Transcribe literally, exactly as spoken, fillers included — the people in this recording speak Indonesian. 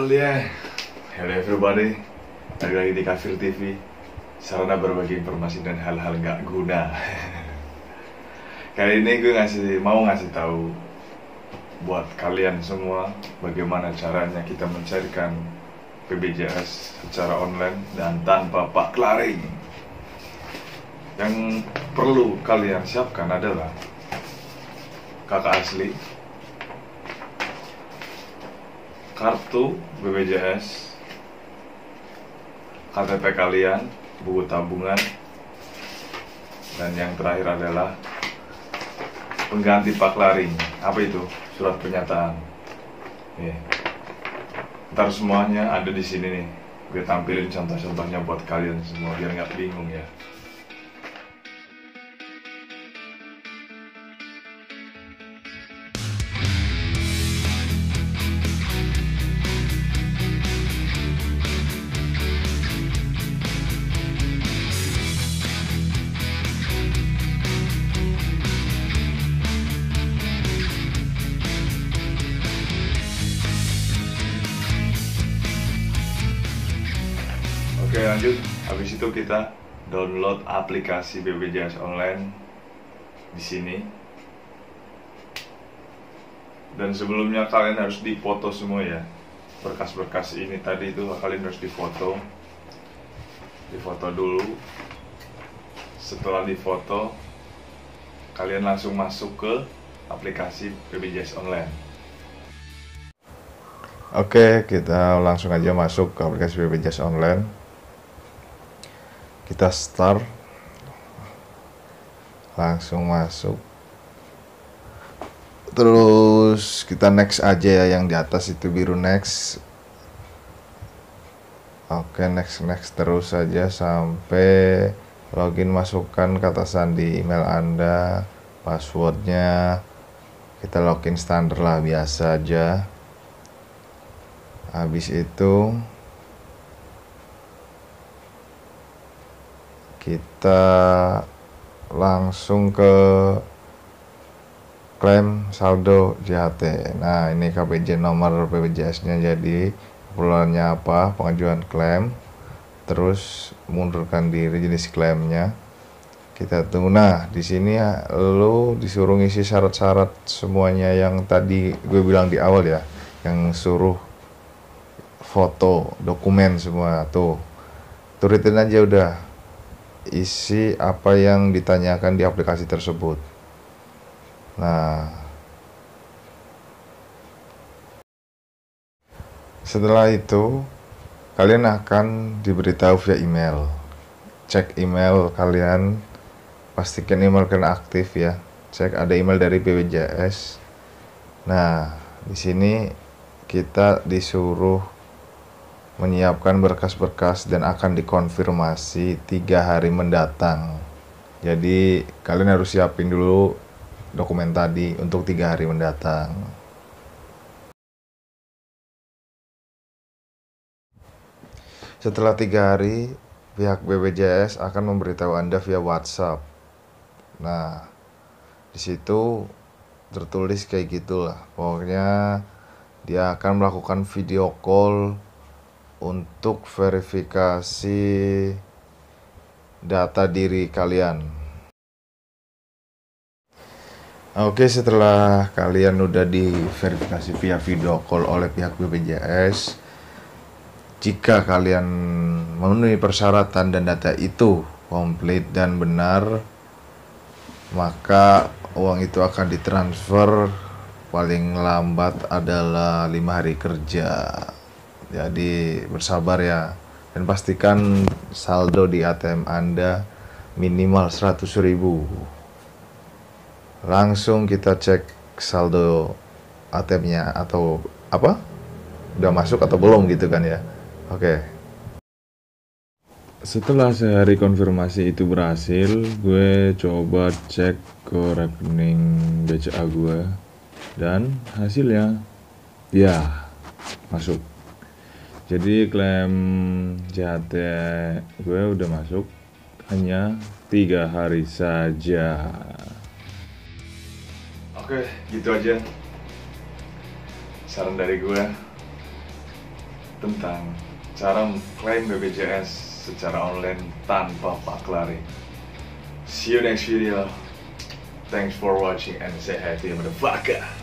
yeah, hello everybody, balik lagi di Kafir T V, sarana berbagi informasi dan hal-hal nggak guna. Kali ini gue ngasih mau ngasih tahu buat kalian semua bagaimana caranya kita mencarikan B P J S secara online dan tanpa pak klaring. Yang perlu kalian siapkan adalah kakak asli, kartu B P J S, K T P kalian, buku tabungan, dan yang terakhir adalah pengganti pak klaring. Apa itu? Surat pernyataan. Nih, ntar semuanya ada di sini nih. Gue tampilin contoh-contohnya buat kalian semua biar nggak bingung ya. Oke, lanjut. Habis itu kita download aplikasi B P J S online di sini. Dan sebelumnya kalian harus difoto semua ya. Berkas-berkas ini tadi itu kalian harus difoto. Difoto dulu. Setelah difoto, kalian langsung masuk ke aplikasi B P J S online. Oke, kita langsung aja masuk ke aplikasi B P J S online. Kita start, langsung masuk, terus kita next aja ya, yang di atas itu biru next. Oke, next next terus saja sampai login, masukkan kata sandi email Anda, passwordnya kita login standar lah, biasa aja. Habis itu kita langsung ke klaim saldo J H T. Nah, ini K P J, nomor B P J S-nya, jadi keperluannya apa? Pengajuan klaim, terus mundurkan diri, jenis klaimnya. Kita tunggu. Nah, di sini ya, lo disuruh ngisi syarat-syarat semuanya yang tadi gue bilang di awal ya, yang suruh foto, dokumen semua tuh. Turutin aja udah. Isi apa yang ditanyakan di aplikasi tersebut. Nah, setelah itu kalian akan diberitahu via email. Cek email kalian, pastikan email kalian aktif ya. Cek ada email dari B P J S. Nah, di sini kita disuruh menyiapkan berkas-berkas dan akan dikonfirmasi tiga hari mendatang. Jadi kalian harus siapin dulu dokumen tadi untuk tiga hari mendatang. Setelah tiga hari, pihak B P J S akan memberitahu Anda via WhatsApp. Nah, di situ tertulis kayak gitulah. Pokoknya dia akan melakukan video call untuk verifikasi data diri kalian. Oke, setelah kalian udah diverifikasi via video call oleh pihak B P J S, jika kalian memenuhi persyaratan dan data itu komplit dan benar, maka uang itu akan ditransfer paling lambat adalah lima hari kerja. Jadi bersabar ya, dan pastikan saldo di A T M Anda minimal seratus ribu. Langsung kita cek saldo A T M-nya atau apa? Udah masuk atau belum gitu kan ya. Oke. Setelah sehari konfirmasi itu berhasil, gue coba cek ke rekening B C A gue dan hasilnya ya masuk. Jadi klaim J H T gue udah masuk, hanya tiga hari saja. Oke, gitu aja saran dari gue. tentang cara mengklaim B P J S secara online tanpa Pak Lari. See you next video. Thanks for watching and say hi to you motherfucker.